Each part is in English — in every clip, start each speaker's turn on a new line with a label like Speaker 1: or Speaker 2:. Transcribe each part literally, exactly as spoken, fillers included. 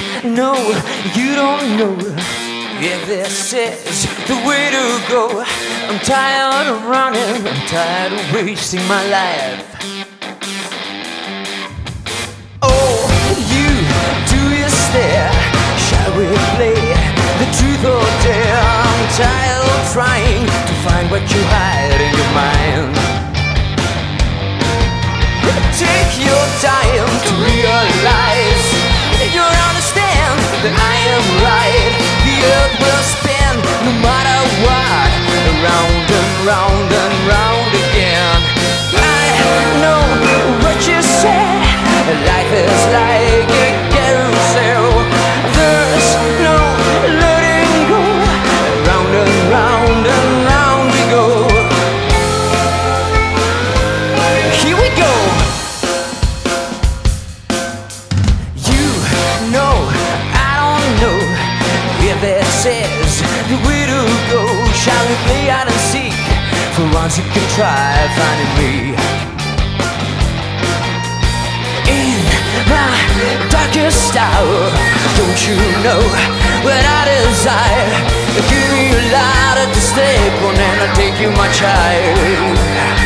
Speaker 1: know, you don't know if this is the way to go. I'm tired of running, I'm tired of wasting my life. Oh, you, do you stare? Shall we play the truth or dare? I'm tired of trying to find what you hide in your mind. Take your time to realize, you'll understand that I am right. The earth will spin no matter what, round and round and round again. I know what you said, life is like a carousel. There's no letting go, round and round and round we go. Here we go. You know, I don't know if this is the way to go. Shall we play hide and seek? For once you can try finding me. In my darkest hour, don't you know what I desire? Give me a light to stake on and I'll take you much higher.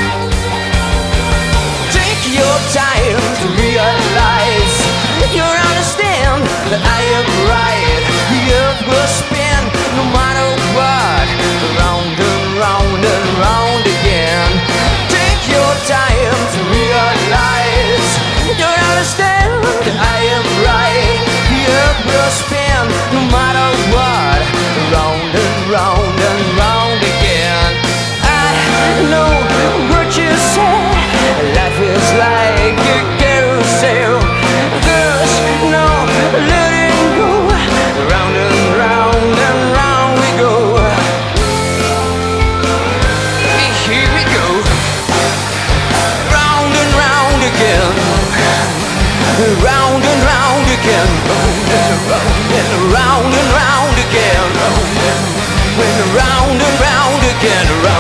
Speaker 1: Take your time to realize, you'll understand that I am right. The earth will spin no matter what, round and round and round again. Take your time to realize, you'll understand that I am right. The earth will spin no matter what, round and round and round again. I know what you said, life is like a carousel. There's no letting go, round and round and round we go. Here we go, round and round again, round and round again, round and round again, round and round again, round